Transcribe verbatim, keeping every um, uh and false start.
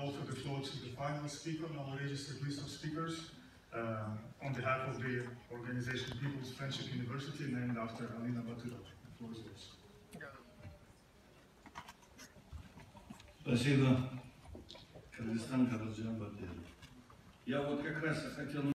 offer the floor to the final speaker on our registered list of speakers. Um, on behalf of the organization People's Friendship University, named after Alina Batırova. The floor is yours. Спасибо, Кыргызстан, Кадыржана Батырова. Я вот как раз хотел